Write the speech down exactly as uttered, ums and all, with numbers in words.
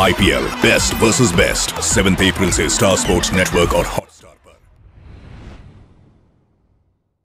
IPL best versus best seventh April से Star sports network और